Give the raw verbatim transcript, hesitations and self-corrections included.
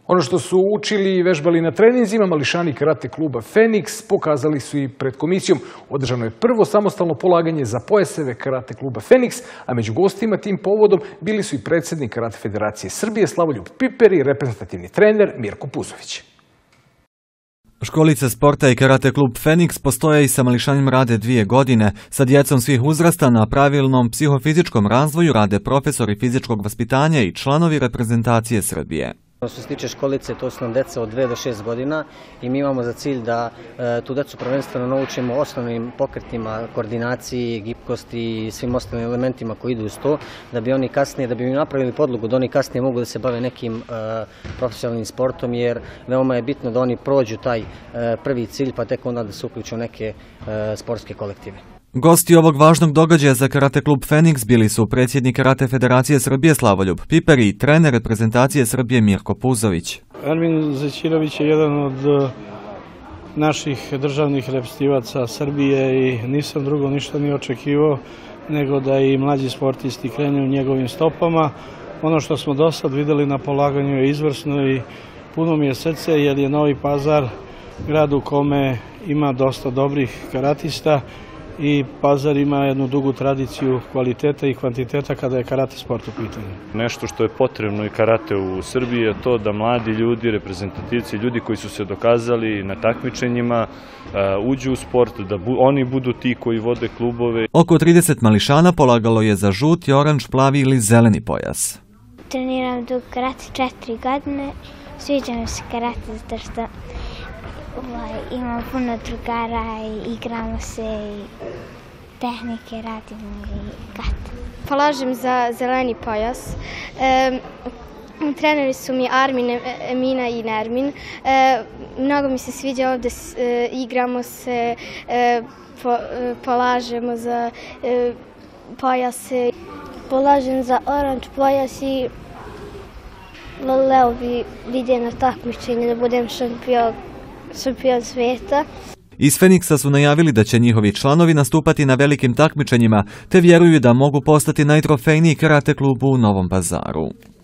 Ono što su učili i vežbali na treninzima, mališani karate kluba Feniks pokazali su i pred komisijom. Održano je prvo samostalno polaganje za pojaseve karate kluba Feniks, a među gostima tim povodom bili su i predsjednik Karate Federacije Srbije Slavoljub Piper i reprezentativni trener Mirko Puzović. Školice sporta i karate klub Feniks postoje i sa mališanjem rade dvije godine. Sa djecom svih uzrasta na pravilnom psihofizičkom razvoju rade profesori fizičkog vaspitanja i članovi reprezentacije Srbije. Što se tiče školice, to su nam deca od dve do šest godina i mi imamo za cilj da e, tu decu prvenstveno naučimo osnovnim pokretima, koordinaciji, gibkosti i svim ostalim elementima koji idu uz to, da bi oni kasnije, da bi im napravili podlogu, da oni kasnije mogu da se bave nekim e, profesionalnim sportom, jer veoma je bitno da oni prođu taj e, prvi cilj, pa tek onda da se uključu neke e, sportske kolektive. Gosti ovog važnog događaja za karate klub Feniks bili su predsjednik Karate Federacije Srbije Slavoljub Piper i trener reprezentacije Srbije Mirko Puzović. Ermin Zećirović je jedan od naših državnih reprezentativaca Srbije i nisam drugo ništa ni očekivao nego da i mlađi sportisti krenu u njegovim stopama. Ono što smo do sad videli na polaganju je izvrsno i puno mi je srce jer je Novi Pazar grad u kome ima dosta dobrih karatista i Pazar ima jednu dugu tradiciju kvaliteta i kvantiteta kada je karate sport u pitanju. Nešto što je potrebno i karate u Srbiji je to da mladi ljudi, reprezentativci, ljudi koji su se dokazali na takmičenjima, uđu u sport, da oni budu ti koji vode klubove. Oko trideset mališana polagalo je za žuti, oranž, plavi ili zeleni pojas. Treniram dug karate četiri godine, sviđa mi se karate zato što imamo puno drugara i igramo se i tehnike radimo i kate. Polažem za zeleni pojas. E, treneri su mi Armin, Emina i Nermin. E, mnogo mi se sviđa ovdje, e, igramo se, e, po, e, polažemo za e, pojase. Polažem za oranž pojas i voleo bi vidjeti na takmičenje da budem šampion. šampion svijeta. Iz Feniksa su najavili da će njihovi članovi nastupati na velikim takmičenjima, te vjeruju da mogu postati najtrofejniji karate klub u Novom Pazaru.